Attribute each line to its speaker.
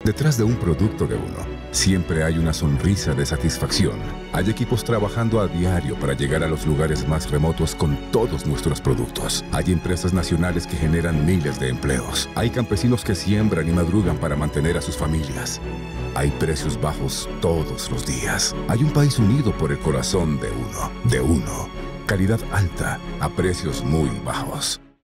Speaker 1: Detrás de un producto de uno, siempre hay una sonrisa de satisfacción. Hay equipos trabajando a diario para llegar a los lugares más remotos con todos nuestros productos. Hay empresas nacionales que generan miles de empleos. Hay campesinos que siembran y madrugan para mantener a sus familias. Hay precios bajos todos los días. Hay un país unido por el corazón de uno. Calidad alta a precios muy bajos.